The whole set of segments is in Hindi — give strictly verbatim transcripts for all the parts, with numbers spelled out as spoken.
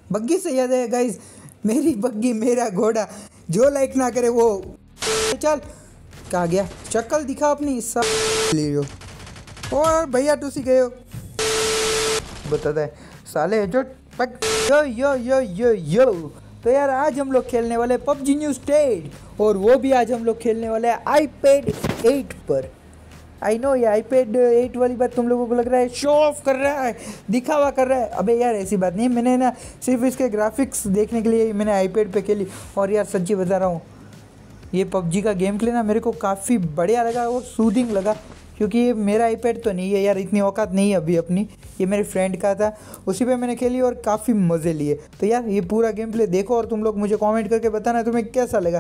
बग्गी से याद है गाइस, मेरी बग्गी मेरा घोड़ा, जो लाइक ना करे वो चल। कहा गया शक्ल दिखा अपनी सब लियो। और भैया तुसी गए हो बताता है साले जो पक। यो यो यो यो यो तो यार आज हम लोग खेलने वाले पबजी न्यू स्टेट, और वो भी आज हम लोग खेलने वाले हैं आईपैड एट पर। आई नो ये आईपैड एट वाली बात तुम लोगों को लग रहा है शो ऑफ कर रहा है, दिखावा कर रहा है। अबे यार ऐसी बात नहीं है, मैंने ना सिर्फ इसके ग्राफिक्स देखने के लिए मैंने आईपैड पे खेली। और यार सच्ची बता रहा हूँ, ये पबजी का गेम प्ले ना मेरे को काफ़ी बढ़िया लगा और सूदिंग लगा, क्योंकि ये मेरा आईपैड तो नहीं है यार, इतनी औकात नहीं है अभी अपनी, ये मेरे फ्रेंड का था, उसी पे मैंने खेली और काफ़ी मज़े लिए। तो यार ये पूरा गेम प्ले देखो और तुम लोग मुझे कमेंट करके बताना तुम्हें कैसा लगा।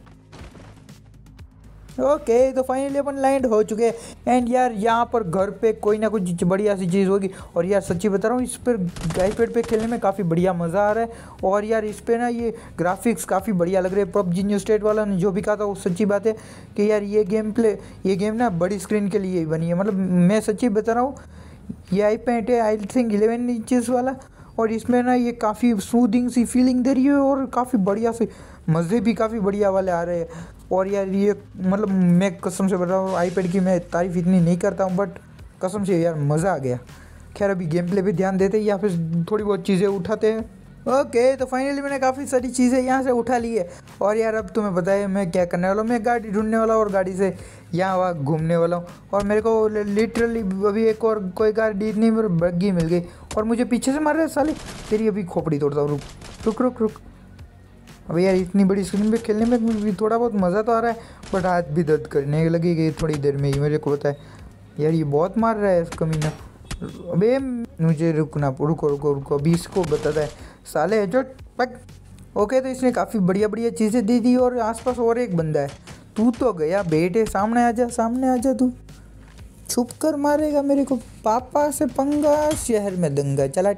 ओके okay, तो फाइनली अपन लैंड हो चुके हैं। एंड यार यहाँ पर घर पे कोई ना कुछ बढ़िया सी चीज़ होगी। और यार सच्ची बता रहा हूँ, इस पर आईपैड पे खेलने में काफ़ी बढ़िया मज़ा आ रहा है। और यार इस पर ना ये ग्राफिक्स काफ़ी बढ़िया लग रहे हैं। पबजी न्यू स्टेट वाला ने जो भी कहा था वो सच्ची बात है कि यार ये गेम प्ले ये गेम ना बड़ी स्क्रीन के लिए ही बनी है। मतलब मैं सच्ची बता रहा हूँ, ये आईपैड है आई थिंक इलेवन इंचज़ वाला, और इसमें ना ये काफ़ी सूदिंग सी फीलिंग दे रही है और काफ़ी बढ़िया से मज़े भी काफ़ी बढ़िया वाले आ रहे हैं। और यार ये मतलब मैं कसम से बता रहा हूँ, आईपैड की मैं तारीफ़ इतनी नहीं करता हूँ, बट कसम से यार मज़ा आ गया। खैर अभी गेम प्ले पे ध्यान देते हैं या फिर थोड़ी बहुत चीज़ें उठाते हैं। ओके तो फाइनली मैंने काफ़ी सारी चीज़ें यहाँ से उठा ली है। और यार अब तुम्हें पता है मैं क्या करने वाला हूँ, मैं गाड़ी ढूंढने वाला हूँ और गाड़ी से यहाँ वहाँ घूमने वाला हूँ। और मेरे को लिटरली अभी एक और कोई गाड़ी नहीं, मेरे बग्गी मिल गई और मुझे पीछे से मार रहे साले। तेरी अभी खोपड़ी तोड़ता हूँ, रुक रुक रुक रुक। अभी यार इतनी बड़ी स्क्रीन पे खेलने में भी थोड़ा बहुत मज़ा तो आ रहा है, बट हाथ भी दर्द करने लगेगी थोड़ी देर में ही, मेरे को पता है। यार ये बहुत मार रहा है कमीना। अबे मुझे रुकना, रुको रुको रुको अभी इसको बताता है साले जो पक। ओके तो इसने काफ़ी बढ़िया बढ़िया चीज़ें दे दी और आसपास और एक बंदा है। तू तो गया बेटे, सामने आ जा, सामने आ जा, तू छुप कर मारेगा मेरे को, पापा से पंगा शहर में दंगा। चला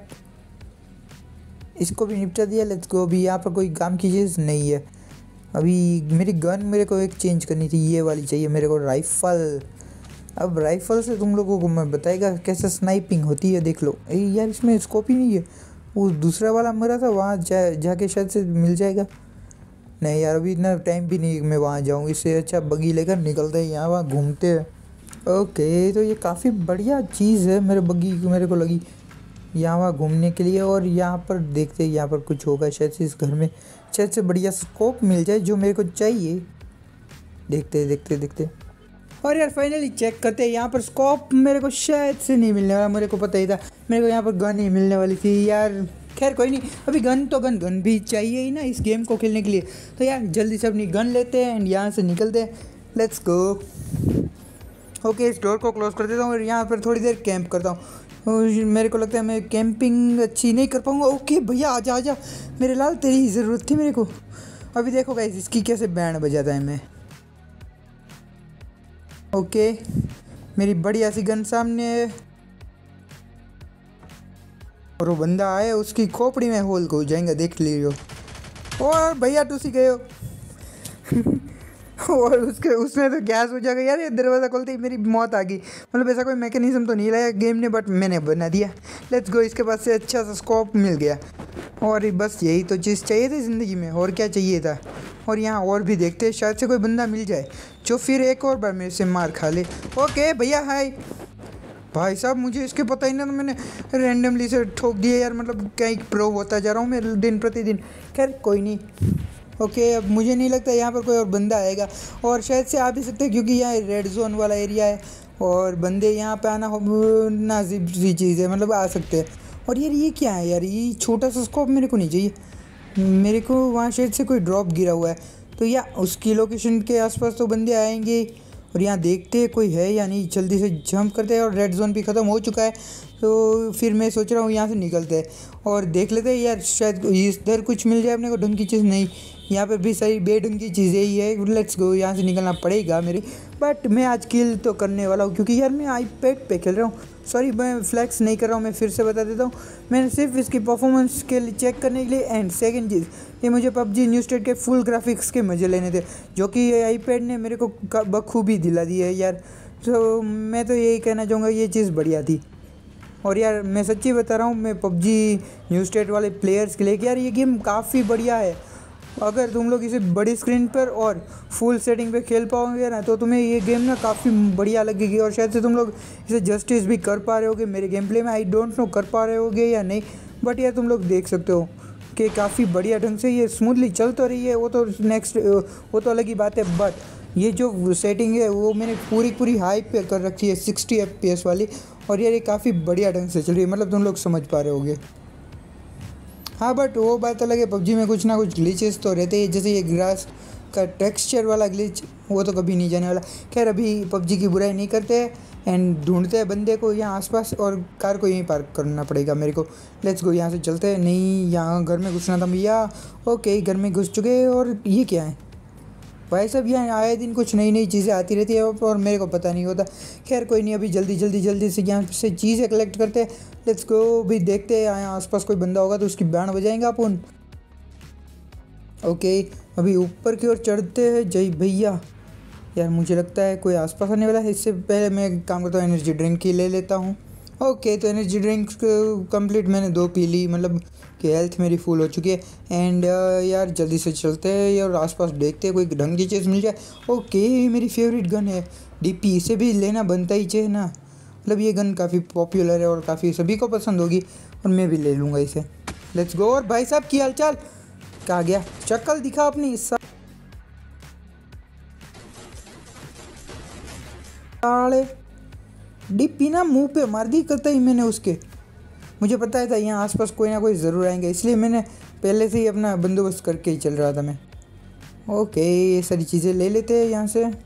इसको भी निपटा दिया, लेट्स गो। अभी यहाँ पर कोई काम की चीज़ नहीं है। अभी मेरी गन मेरे को एक चेंज करनी थी, ये वाली चाहिए मेरे को, राइफ़ल। अब राइफ़ल से तुम लोगों को मैं बताएगा कैसे स्नाइपिंग होती है, देख लो। ए यार इसमें स्कोप ही नहीं है, वो दूसरा वाला मरा था, वहाँ जा जाके शायद से मिल जाएगा। नहीं यार अभी इतना टाइम भी नहीं मैं वहाँ जाऊँ, इससे अच्छा बगी लेकर निकलते हैं, यहाँ वहाँ घूमते हैं। ओके तो ये काफ़ी बढ़िया चीज़ है मेरे बगी मेरे को लगी यहाँ वहाँ घूमने के लिए। और यहाँ पर देखते हैं यहाँ पर कुछ होगा शायद से, इस घर में शायद से बढ़िया स्कोप मिल जाए जो मेरे को चाहिए। देखते देखते देखते और यार फाइनली चेक करते हैं, यहाँ पर स्कोप मेरे को शायद से नहीं मिलने वाला, मेरे को पता ही था। मेरे को यहाँ पर गन ही मिलने वाली थी यार। खैर कोई नहीं, अभी गन तो गन गन भी चाहिए ही ना इस गेम को खेलने के लिए। तो यार जल्दी से अपनी गन लेते हैं एंड यहाँ से निकलते हैं, लेट्स गो। ओके इस डोर को क्लोज कर देता हूँ और यहाँ पर थोड़ी देर कैंप करता हूँ। मेरे को लगता है मैं कैंपिंग अच्छी नहीं कर पाऊँगा। ओके भैया आजा आजा मेरे लाल, तेरी ज़रूरत थी मेरे को। अभी देखो गाइस इसकी कैसे बैंड बजाता है मैं। ओके मेरी बढ़िया सी गन सामने है और वो बंदा आए उसकी खोपड़ी में होल को जाएंगे, देख लीजिए। और भैया तुसी गए हो और उसके उसमें तो गैस हो जाएगा यार, ये दरवाज़ा खोलते ही मेरी मौत आ गई। मतलब ऐसा कोई मैकेनिज्म तो नहीं लाया गेम ने, बट मैंने बना दिया। लेट्स गो, इसके पास से अच्छा सा स्कोप मिल गया और बस यही तो चीज़ चाहिए थी ज़िंदगी में, और क्या चाहिए था। और यहाँ और भी देखते हैं, शायद से कोई बंदा मिल जाए जो फिर एक और बार मेरे से मार खा ले। ओके भैया हाय। भाई साहब मुझे इसके पता ही ना, तो मैंने रैंडमली से ठोक दिया यार। मतलब कहीं प्रो होता जा रहा हूँ मैं दिन प्रतिदिन। खैर कोई नहीं। ओके okay, अब मुझे नहीं लगता यहाँ पर कोई और बंदा आएगा, और शायद से आ भी सकते हैं क्योंकि यहाँ रेड जोन वाला एरिया है और बंदे यहाँ पे आना नाजिब सी चीज़ है, मतलब आ सकते हैं। और यार ये क्या है यार, ये छोटा सा स्कोप मेरे को नहीं चाहिए, मेरे को वहाँ शायद से कोई ड्रॉप गिरा हुआ है। तो या उसकी लोकेशन के आसपास तो बंदे आएंगे और यहाँ देखते हैं कोई है या नहीं। जल्दी से जंप करते हैं और रेड जोन भी ख़त्म हो चुका है, तो फिर मैं सोच रहा हूँ यहाँ से निकलते हैं और देख लेते हैं यार शायद इधर कुछ मिल जाए अपने को ढंग की चीज़। नहीं यहाँ पे भी सारी बेढंग की चीज़ें ही है। लेट्स गो, यहाँ से निकलना पड़ेगा मेरी। बट मैं आज किल तो करने वाला हूँ क्योंकि यार मैं आईपैड पे खेल रहा हूँ। सॉरी मैं फ्लैक्स नहीं कर रहा हूँ, मैं फिर से बता देता हूँ, मैंने सिर्फ इसकी परफॉर्मेंस के लिए चेक करने के लिए। एंड सेकंड चीज़ ये मुझे पबजी न्यू स्टेट के फुल ग्राफिक्स के मज़े लेने थे, जो कि आईपैड ने मेरे को बखूबी दिला दी है यार। तो मैं तो यही कहना चाहूँगा ये चीज़ बढ़िया थी। और यार मैं सच्ची बता रहा हूँ, मैं पबजी न्यू स्टेट वाले प्लेयर्स के लिए कि यार ये गेम काफ़ी बढ़िया है। अगर तुम लोग इसे बड़ी स्क्रीन पर और फुल सेटिंग पे खेल पाओगे ना तो तुम्हें ये गेम ना काफ़ी बढ़िया लगेगी, और शायद से तुम लोग इसे जस्टिस भी कर पा रहे होगे मेरे गेम प्ले में। आई डोंट नो कर पा रहे होगे या नहीं, बट यार तुम लोग देख सकते हो कि काफ़ी बढ़िया ढंग से ये स्मूथली चल तो रही है। वो तो नेक्स्ट वो तो अलग ही बात है, बट ये जो सेटिंग है वो मैंने पूरी पूरी हाई पे कर रखी है सिक्सटी एफ पी एस वाली, और यार ये काफ़ी बढ़िया ढंग से चल रही है, मतलब तुम लोग समझ पा रहे होगे। हाँ बट वो बात अलग है, पबजी में कुछ ना कुछ ग्लिचेस तो रहते हैं, जैसे ये ग्रास का टेक्सचर वाला ग्लिच, वो तो कभी नहीं जाने वाला। खैर अभी पबजी की बुराई नहीं करते एंड ढूंढते हैं बंदे को यहाँ आसपास, और कार को यहीं पार्क करना पड़ेगा मेरे को। लेट्स गो, यहाँ से चलते हैं। नहीं, यहाँ घर में घुसना था भैया। ओके, घर में घुस चुके हैं। और ये क्या है भाई साहब, यहाँ आए दिन कुछ नई नई चीज़ें आती रहती है और मेरे को पता नहीं होता। खैर कोई नहीं, अभी जल्दी जल्दी जल्दी से यहाँ से चीज़ें कलेक्ट करते हैं। लेट्स गो, भी देखते हैं यहाँ आसपास कोई बंदा होगा तो उसकी बैंड बजाएंगे अपन। ओके, अभी ऊपर की ओर चढ़ते हैं। जय भैया, यार मुझे लगता है कोई आसपास आने वाला है। इससे पहले मैं एक काम करता हूँ, एनर्जी ड्रिंक ही ले लेता हूँ। ओके, तो एनर्जी ड्रिंक कंप्लीट मैंने दो पी ली, मतलब कि हेल्थ मेरी फुल हो चुकी है। एंड यार जल्दी से चलते हैं और आसपास देखते हैं कोई ढंग की चीज़ मिल जाए। ओके, मेरी फेवरेट गन है डीपी, इसे भी लेना बनता ही चाहिए ना, मतलब ये गन काफ़ी पॉपुलर है और काफ़ी सभी को पसंद होगी, और मैं भी ले लूँगा इसे। Let's go. और भाई साहब की हालचाल, कहाँ गया? शक्ल दिखा अपनी इस साले। डीपी ना मुंह पे मार दी करता ही मैंने उसके। मुझे पता है था यहाँ आसपास कोई ना कोई ज़रूर आएंगे, इसलिए मैंने पहले से ही अपना बंदोबस्त करके ही चल रहा था मैं। ओके, ये सारी चीज़ें ले लेते हैं यहाँ से।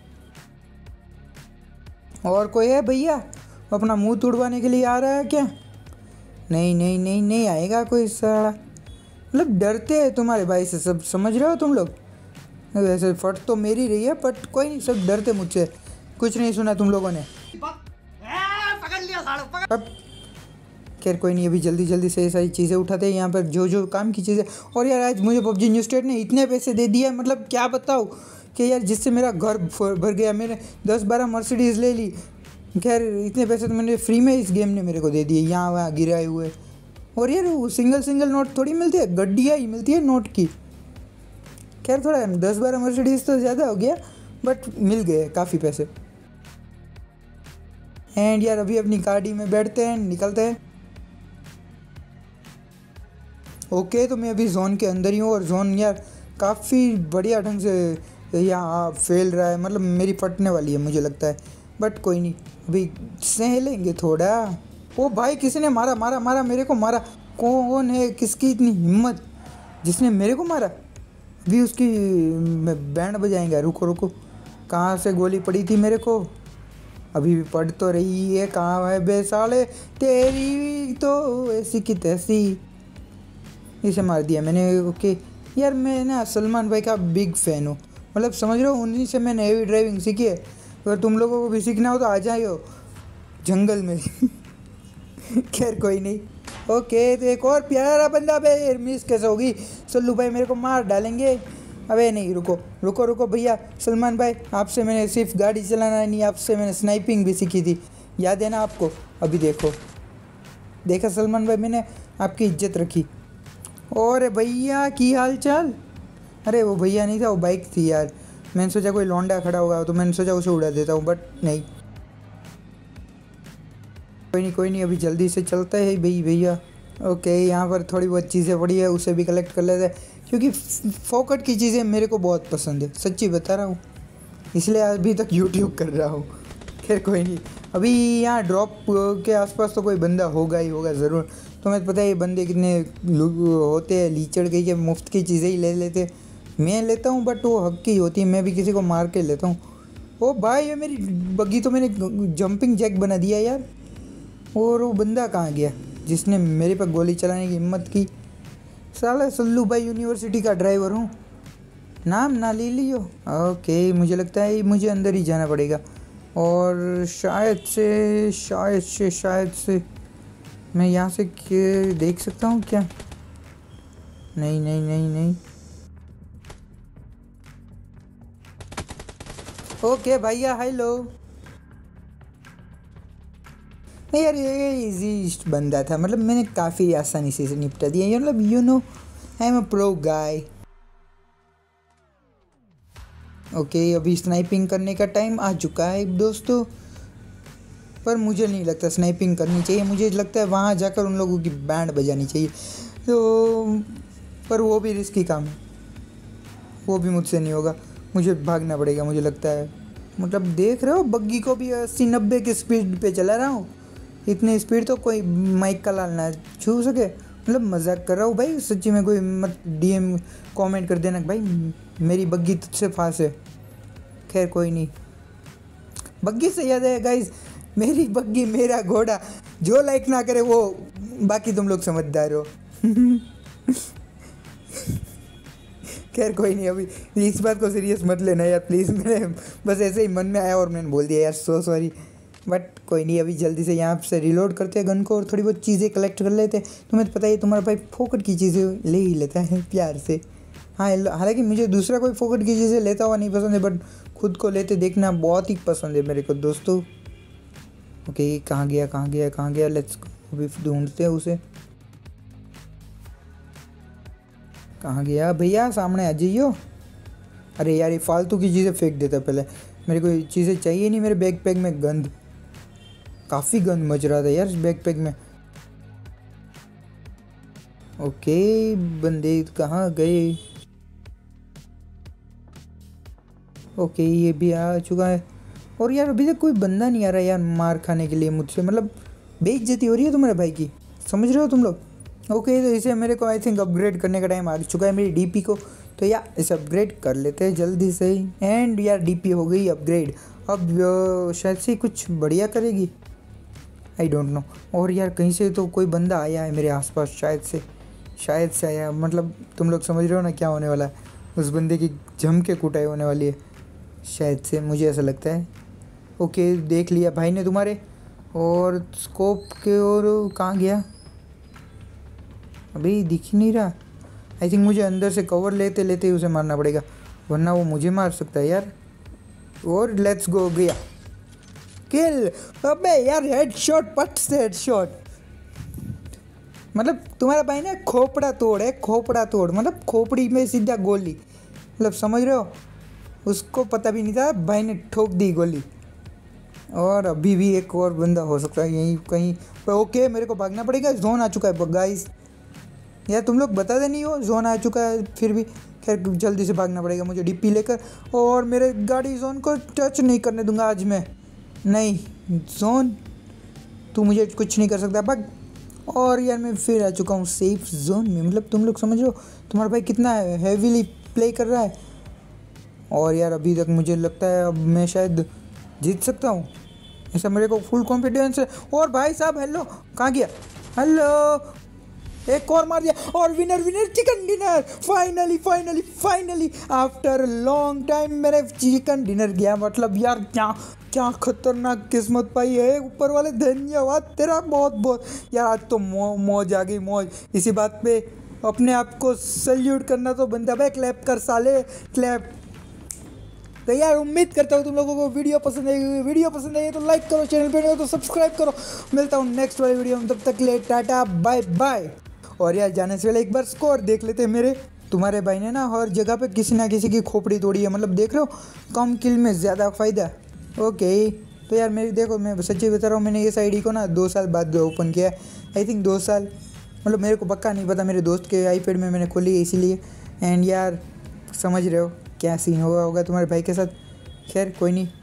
और कोई है भैया अपना मुंह तुड़वाने के लिए आ रहा है क्या? नहीं नहीं नहीं नहीं आएगा कोई साला, मतलब डरते हैं तुम्हारे भाई से, सब समझ रहे हो तुम लोग। वैसे फट तो मेरी रही है, बट कोई नहीं, सब डरते मुझसे। कुछ नहीं सुना तुम लोगों ने। पकड़ लिया साला, अब खैर कोई नहीं, अभी जल्दी जल्दी से ये सारी चीज़ें उठाते हैं यहाँ पर, जो जो काम की चीज़ें। और यार आज मुझे पबजी न्यू स्टेट ने इतने पैसे दे दिए, मतलब क्या बताऊँ कि यार जिससे मेरा घर भर गया। मैंने दस बारह मर्सिडीज़ ले ली। खैर इतने पैसे तो मैंने फ्री में इस गेम ने मेरे को दे दिए, यहाँ वहाँ गिराए हुए। और यार वो सिंगल सिंगल नोट थोड़ी मिलती है, गड्डियाँ ही मिलती है नोट की। खैर थोड़ा दस बारह मर्सिडीज़ तो ज़्यादा हो गया, बट मिल गए काफ़ी पैसे। एंड यार अभी अपनी गाड़ी में बैठते हैं, निकलते हैं। ओके, तो मैं अभी जोन के अंदर ही हूँ, और जोन यार काफ़ी बढ़िया ढंग से यहाँ फैल रहा है, मतलब मेरी फटने वाली है मुझे लगता है, बट कोई नहीं, अभी सह लेंगे थोड़ा। ओ भाई, किसने मारा मारा मारा मेरे को मारा? कौन है, किसकी इतनी हिम्मत जिसने मेरे को मारा? अभी उसकी बैंड बजाएंगे। रुको रुको, कहाँ से गोली पड़ी थी मेरे को? अभी भी पड़ तो रही है। कहाँ है बे साले, तेरी तो ऐसी की तैसी। इसे मार दिया मैंने। ओके यार, मैं ना सलमान भाई का बिग फ़ैन हूँ, मतलब समझ रहे हो, उन्हीं से मैंने हेवी ड्राइविंग सीखी है। अगर तुम लोगों को भी सीखना हो तो आ जाओ जंगल में। खैर कोई नहीं। ओके, तो एक और प्यारा बंदा बे, मिस कैसे होगी? सल्लू भाई मेरे को मार डालेंगे। अबे नहीं, रुको रुको रुको भैया। सलमान भाई, आपसे मैंने सिर्फ गाड़ी चलाना नहीं, आपसे मैंने स्नाइपिंग भी सीखी थी, याद है ना आपको? अभी देखो, देखा सलमान भाई, मैंने आपकी इज्जत रखी। और भैया की हाल चाल? अरे वो भैया नहीं था, वो बाइक थी यार। मैंने सोचा कोई लौंडा खड़ा होगा तो मैंने सोचा उसे उड़ा देता हूँ, बट नहीं। कोई नहीं कोई नहीं, अभी जल्दी से चलता है भाई भैया। ओके, यहाँ पर थोड़ी बहुत चीज़ें पड़ी है, उसे भी कलेक्ट कर लेते हैं, क्योंकि फोकट की चीज़ें मेरे को बहुत पसंद है, सच्ची बता रहा हूँ, इसलिए अभी तक यूट्यूब कर रहा हूँ। खैर कोई नहीं, अभी यहाँ ड्रॉप के आसपास तो कोई बंदा होगा ही होगा ज़रूर। तो मैं पता है ये बंदे कितने होते हैं लीचड़ के, कि मुफ्त की चीज़ें ही ले लेते। मैं लेता हूँ बट वो हक की होती है, मैं भी किसी को मार के लेता हूँ। ओ भाई, ये मेरी बग्गी तो मैंने जंपिंग जैक बना दिया यार। और वो बंदा कहाँ गया जिसने मेरे पर गोली चलाने की हिम्मत की? साला सल्लू भाई यूनिवर्सिटी का ड्राइवर हूँ, नाम ना ले लियो। ओके, मुझे लगता है मुझे अंदर ही जाना पड़ेगा, और शायद से शायद से शायद से मैं यहाँ से देख सकता हूँ क्या? नहीं नहीं नहीं नहीं। ओके भैया, हेलो। नहीं यार, ये इजी बंदा था, मतलब मैंने काफ़ी आसानी से इसे निपटा दिया, मतलब you know I am a pro guy. Okay, अभी स्नाइपिंग करने का टाइम आ चुका है दोस्तों, पर मुझे नहीं लगता स्नाइपिंग करनी चाहिए, मुझे लगता है वहाँ जाकर उन लोगों की बैंड बजानी चाहिए। तो पर वो भी रिस्की काम है, वो भी मुझसे नहीं होगा, मुझे भागना पड़ेगा मुझे लगता है। मतलब देख रहे हो बग्गी को भी अस्सी नब्बे की स्पीड पे चला रहा हूँ, इतनी स्पीड तो कोई माइक का लाल ना छू सके। मतलब मजाक कर रहा हूँ भाई, सच्ची में कोई मत डीएम कमेंट कर देना भाई मेरी बग्गी तुझसे फास्ट है। खैर कोई नहीं, बग्गी से याद है गाइस, मेरी बग्गी मेरा घोड़ा, जो लाइक ना करे वो, बाकी तुम लोग समझदार हो। खैर कोई नहीं, अभी इस बात को सीरियस मत लेना यार प्लीज़, मेरे बस ऐसे ही मन में आया और मैंने बोल दिया यार, सो सॉरी। बट कोई नहीं, अभी जल्दी से यहाँ से रिलोड करते हैं गन को और थोड़ी बहुत चीज़ें कलेक्ट कर लेते हैं। तुम्हें तो पता ही, तुम्हारा भाई फोकट की चीज़ें ले ही लेता है प्यार से। हाँ, हालांकि मुझे दूसरा कोई फोकट की चीज़ें लेता हुआ नहीं पसंद है, बट खुद को लेते देखना बहुत ही पसंद है मेरे को दोस्तों। ओके, कहाँ गया कहाँ गया कहाँ गया, लेट्स अभी ढूंढते हैं उसे। कहाँ गया भैया, सामने आ जाइयो। अरे यार, ये फालतू की चीज़ें फेंक देता पहले, मेरे को ये चीज़ें चाहिए नहीं। मेरे बैग पैक में गंद, काफ़ी गंद मच रहा था यार इस बैग पैक में। ओके, बंदे कहाँ गए। ओके, ये भी आ चुका है, और यार अभी तक कोई बंदा नहीं आ रहा यार मार खाने के लिए मुझसे, मतलब बेइज्जती हो रही है तुम्हारे भाई की, समझ रहे हो तुम लोग। ओके, तो इसे मेरे को आई थिंक अपग्रेड करने का टाइम आ चुका है मेरी डीपी को, तो यार इसे अपग्रेड कर लेते हैं जल्दी से ही। एंड यार डीपी हो गई अपग्रेड, अब शायद से कुछ बढ़िया करेगी, आई डोंट नो। और यार कहीं से तो कोई बंदा आया है मेरे आसपास, शायद से शायद से आया, मतलब तुम लोग समझ रहे हो ना क्या होने वाला है, उस बंदे की जम के कुटाई होने वाली है शायद से, मुझे ऐसा लगता है। ओके, देख लिया भाई ने तुम्हारे, और स्कोप के और कहाँ गया, अभी दिख ही नहीं रहा। आई थिंक मुझे अंदर से कवर लेते लेते ही उसे मारना पड़ेगा, वरना वो मुझे मार सकता है यार। और लेट्स गो, गया किल। अबे यार हेडशॉट, पट से हेडशॉट, मतलब तुम्हारा भाई ना खोपड़ा तोड़ है, खोपड़ा तोड़, मतलब खोपड़ी में सीधा गोली, मतलब समझ रहे हो, उसको पता भी नहीं था, भाई ने ठोक दी गोली। और अभी भी एक और बंदा हो सकता है यहीं कहीं पर। ओके, मेरे को भागना पड़ेगा, जोन आ चुका है गाइस, यार तुम लोग बताते नहीं हो जोन आ चुका है फिर भी। खैर जल्दी से भागना पड़ेगा मुझे डीपी लेकर, और मेरे गाड़ी जोन को टच नहीं करने दूंगा आज मैं, नहीं जोन तू मुझे कुछ नहीं कर सकता, भाग। और यार मैं फिर आ चुका हूँ सेफ जोन में, मतलब तुम लोग समझ लो तुम्हारा भाई कितना हैवीली प्ले कर रहा है। और यार अभी तक मुझे लगता है अब मैं शायद जीत सकता हूँ, ऐसा मेरे को फुल कॉन्फिडेंस है। और भाई साहब हेलो, कहाँ गया, हेलो, एक और मार दिया, और winner winner chicken dinner, finally finally finally after long time मेरे चिकन डिनर गया। मतलब यार क्या क्या खतरनाक किस्मत पाई है ऊपर वाले, धन्यवाद तेरा बहुत बहुत यार, आज तो मौ, मौज आ गई मौज। इसी बात पे अपने आप को सल्यूट करना तो बनता है, क्लैप कर साले क्लैप। तो यार उम्मीद करता हूँ तुम लोगों को वीडियो पसंद आई, वीडियो पसंद आई तो लाइक करो, चैनल पे नहीं हो तो सब्सक्राइब करो। मिलता हूँ नेक्स्ट वाली वीडियो में, तब तक के लिए टाटा बाय बाय। और यार जाने से पहले एक बार स्कोर देख लेते हैं मेरे। तुम्हारे भाई ने ना हर जगह पे किसी ना किसी की खोपड़ी तोड़ी है, मतलब देख रहे हो, कम किल में ज़्यादा फ़ायदा। ओके, तो यार मेरी देखो, मैं सच्ची बता रहा हूँ, मैंने इस आईडी को ना दो साल बाद ओपन किया है, आई थिंक दो साल, मतलब मेरे को पक्का नहीं पता, मेरे दोस्त के आईपैड में मैंने खोली है इसीलिए। एंड यार समझ रहे हो क्या सीन हुआ होगा तुम्हारे भाई के साथ। खैर कोई नहीं,